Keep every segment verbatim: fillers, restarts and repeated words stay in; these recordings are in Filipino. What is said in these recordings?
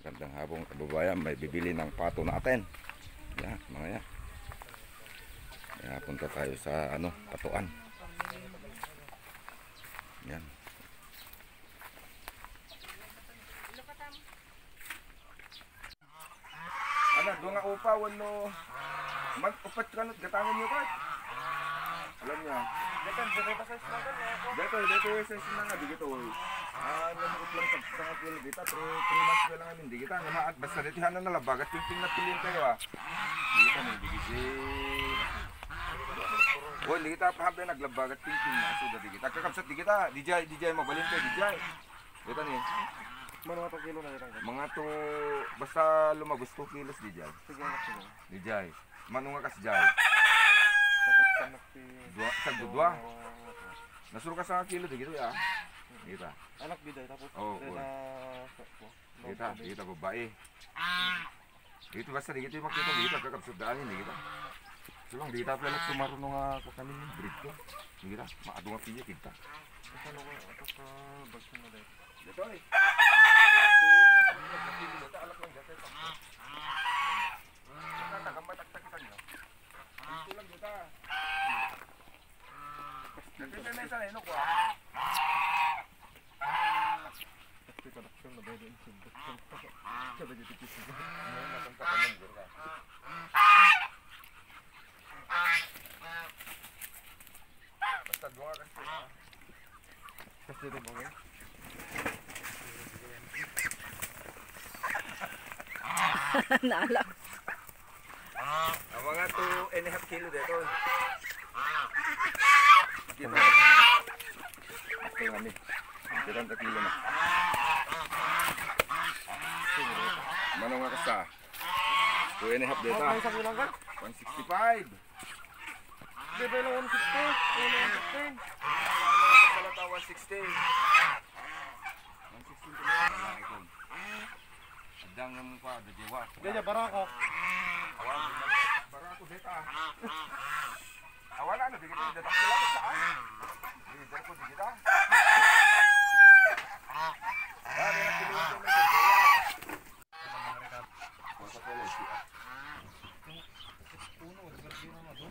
Magandang hapon kababayan, may bibili ng pato natin. Yan, mga yan. Kaya punta tayo sa ano, patuan. Yan. Ano, doon nga upa, wano. Mag-upat ka nut, gatangan nyo ka. Alam niya. Dito, dito sa isnagan na ako. Dito, dito sa isnagan, di gito. Ah, namukot lang sa sangat wala dito. three months ko lang amin, di kita. Namaat, basta ditihan na nala, bagat yung ting napiliin kayo ah. Di kita na, di kita. Oh, di kita pahabla naglabagat ting ting na. So, di kita. Kakapsat, di kita. D J, D J, mabalin kayo, D J. Dito ni. Mga to kilo na rin. Mga to, basta lumagos two kilos, D J. Sige, anak sige. D J. Manunga ka si Jai. Tapos kanak si... Dua, isang dudwa. Nasuro ka sa kilo, di gitu ya. Kita. Anak biday, tapos Oh, na... Kita, kita babae. Dito basta di gitu makita dito kakapsudaan ini kita. Sulang di kita pala sumarunong nga ko kami breed ko. Di kita, maadong nga pinya kita. Ano ko, ito ka bagsin na dahil. Dito eh. Dito, alak lang dito. Tagamay-taktakitan nyo. Dito lang dito. Dito may mesa na ino ko ah. Kasi kadaksyon na dahil yung sundot. Kada dito kisi. Ngayon natin katanong dito ka. Basta doon ka kasi. Kasi dito ba nga? Naalak. Ang mga two and a half kilo dito. Dito. Ito kami. Dito ang kilo na. Mano nga kasa? Two and a half dito. Ano sa kulang ka? one sixty-five. Dito lang one sixty. one sixty. Ano sa one sixty? one sixty ko na. Adang mo pa, dajewa. Ganyan, para ako. Awan, para ako dito ah. Awan ano, di kita datak sila sa saan. Di dito ko, di kita. Ah, di na kiluwan ko na sa jaya. Masa pala siya. Uno, di na mo.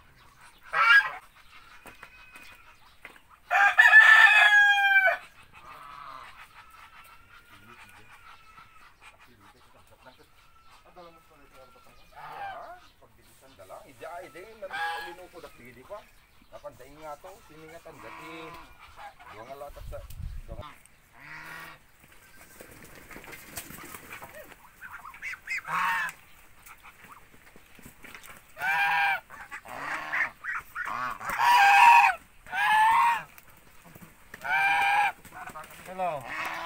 Napandaing nga to, siningatan dati. Doon nga latak sa... Hello.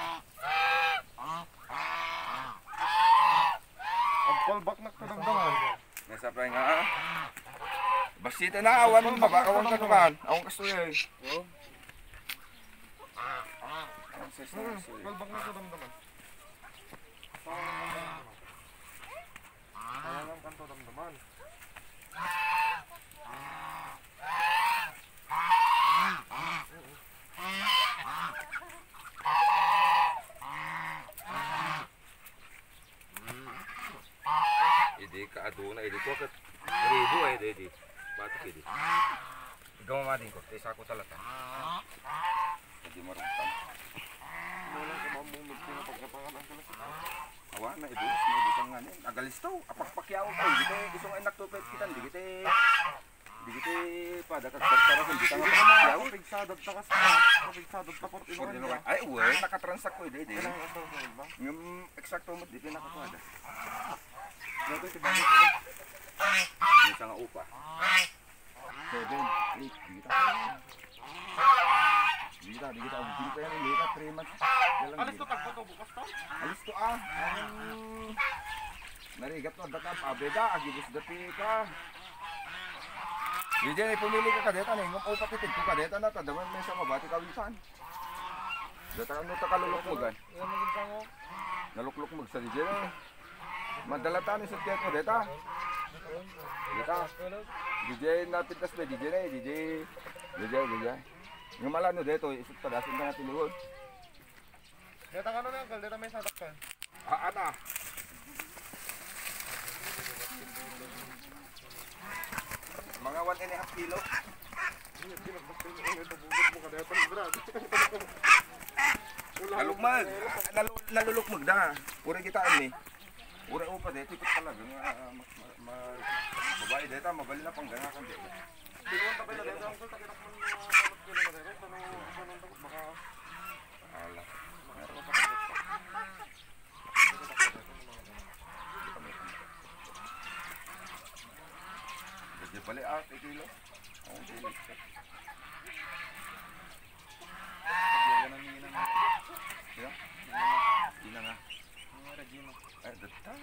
Pagpalbak na kadagdagan. Nasa pa nga ah. Basita na awan mo baba awan ka naman. Awan ka suya eh. Oh. Ses Hmm, na suya. pagpalbak na kadagdagan. Pangalan kan to damdaman. Idi ka aduna idi ko ka ribu ay idi. Batik idi. Ikaw mamading ko, tesa ko talata. Hindi marutan. Wala ka mamumig ko na pagkapangalan ka na sa Awan na idus mo butang nga nin. Agalis to, apakpakyaw ko. Dito gusto nga enak to pet kita, di kita. Di kita pada kagtartara kun kita nga pakyaw. Kapigsadad ta kasi na. Kapigsadad ta porti Pwede naman. naman. Ay, well, nakatransak ko idi. Di. Kailangan ito sa iba. Yung eksakto mo di pinakapada. Dito si Bagay ko. Isa nga upa. Seven, eight, di kita. Di kita, di kita. Di kita yan, di kita. Three months. Alis to tagpo to bukas to? Alis to ah. Ang... Narigat mo, datap. Abeda, agibus dati ka. D J, pumili ka kadeta na. Yung upa titig ko kadeta na. Tadaman may sa mabati kawisan. Data ano ta kalulok mo gan? Ilan maging ka mo? Naluklok mo sa D J na. Madalatan ni sa tiyat mo deta. Deta. D J napintas ba D J na D J. D J, D J. Yung malano dito, isip padasin ka natin luhod. Dito ka ano na, dito may sadak ka. Ah, ana. Mga one and a half kilo. Nalukmag. Nalu nalulukmag na. Uri kita ini. Uri upa dito ikot talaga nga ma babae dito mabali na pang ganakan dito. Tinuwan ta pala dito ang takinak mo kilo na dito tanong tanong takot baka ala. Meron pa dito. Jadi balik ah kilo. Oh, kilo. Pagyagan ng ina nga. Ya? Ina nga. Mga Regino. Ay, datang.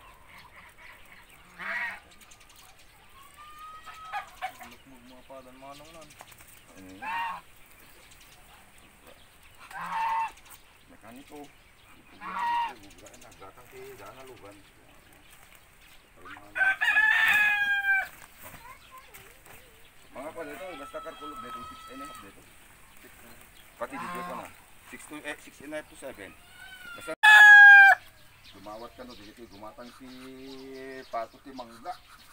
Lukmog mga padan manong nun. Mekaniko. Bubugaan na. Gatang kay Dana Luban. Mga pa dito, basta karkulog dito, six and a half dito. Pati dito pa na. six to eh, six and a half to seven. Basta gumawat ka no, dito gumatang si Pato ti Mangga.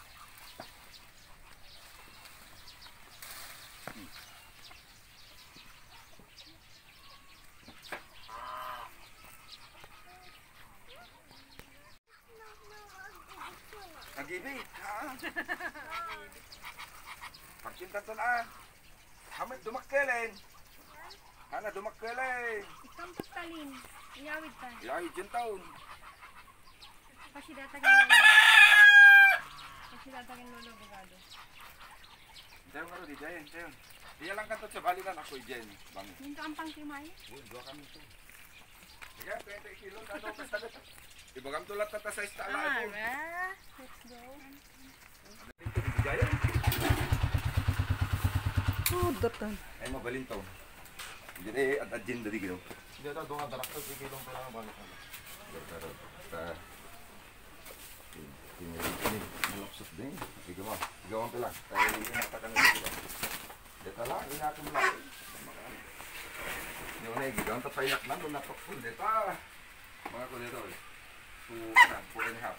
Hmm. Agibit, ha? Pagkintan to na. Hamad dumakkelin. Hana dumakkelin. Ikampos talin. Iyawid ta. Iyawid dyan taon. Pasidata kang lolo. Pasidata kang lolo bugado. Diyan nga ro di dyan, diyan. Diyan lang kantot sa balikan ako dyan. Bang. Minto ang pangkimay. Uy, dua kami to. Sige, twenty kilo na to basta dito. Ibagam tulat na ta sa istala ako. Alright. Let's go. Dito di dyan. Oh, datan. Ay mabalin to. Jadi at adjin dari gitu. Dia tahu dong ada raksa tiga dong pernah balik. Pero sa ini ini malapsot din. Sige mo. Gawin ko lang. Tayo inatakan na dito. Dito lang, inatun mo lang. Yung na, gawin ta painak lang. Doon napakul. Dito. Mga ko dito. Two, na, four and a half.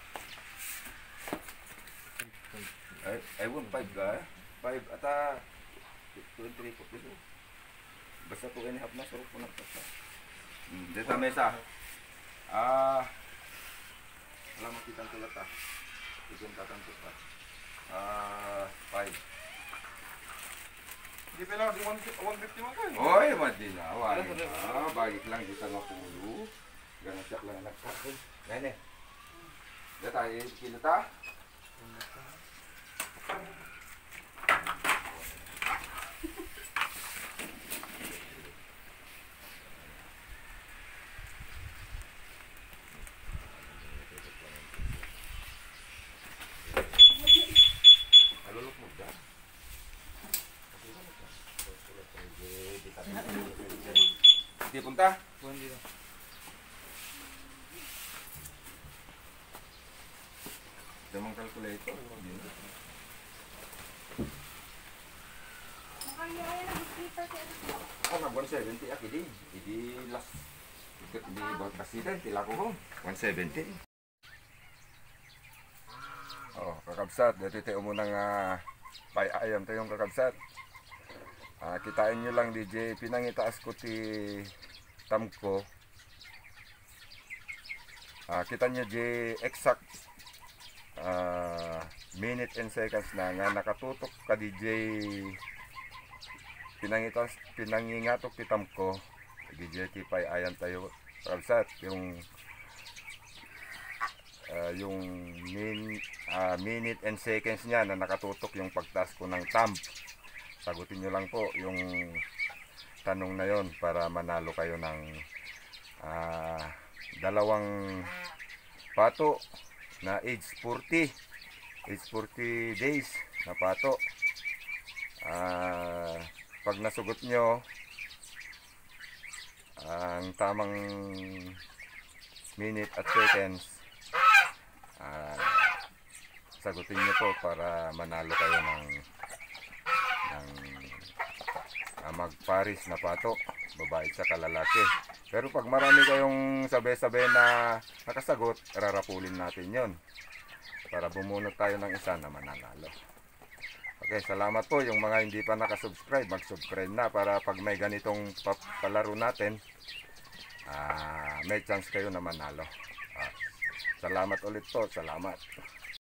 Ay, ay, one, five ka. Five, ata, two and three, four, dito. Basta two and a half na, sarap po na ito. Dito mesa. Ah, wala makitang tulat ah. Ikon tatantot pa. Ah, five. Di pala di one fifty man kan. Oy, madi na. Wala. Ah, bagit lang kita nga pulo. Ganun siya lang nagkakon. Yan eh. Dito ay kilo ta. Di punta? Buwan dito. Damang calculator. Makayaya na bisita si ano. Oh, nag one seventy aki di. Idi last ikut di Bangkasidan tila ko ho. one seventy. Oh, kakabsat, dito tayo munang uh, pay-ayam tayong kakabsat. Ah, kitain nyo lang D J, pinangitaas ko ti tamko. Ah, kita nyo di exact ah, minute and seconds na nga nakatutok ka D J. Pinangitas pinangingatok ti tamko. D J ti pay-ayam tayo kakabsat yung uh, yung min, uh, minute and seconds niya na nakatutok yung pagtaas ko ng thumb. Sagutin nyo lang po yung tanong na yon para manalo kayo ng uh, dalawang pato na age forty age forty days na pato. Uh, pag nasugot nyo ang tamang minute at seconds, uh, sagutin nyo po para manalo kayo ng ng uh, magparis na pato. babae sa kalalaki. Pero pag marami kayong sabay-sabay na nakasagot, rarapulin natin yon para bumunot tayo ng isa na mananalo. Okay, salamat po. Yung mga hindi pa nakasubscribe, mag-subscribe na para pag may ganitong palaro natin, ah, may chance kayo na manalo. Ah, salamat ulit po. Salamat.